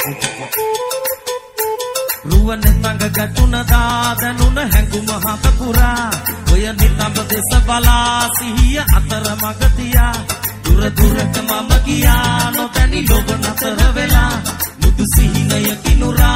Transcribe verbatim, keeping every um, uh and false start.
ruwan tang gatuna dadanun hanguma hata pura ඔය නිතඹ දෙස බලා සිහිය අතර මගතියා දුර දුරට මම ගියා නොතැනි ලොබ නතර වෙලා මුදු සිහිනය කිනුරා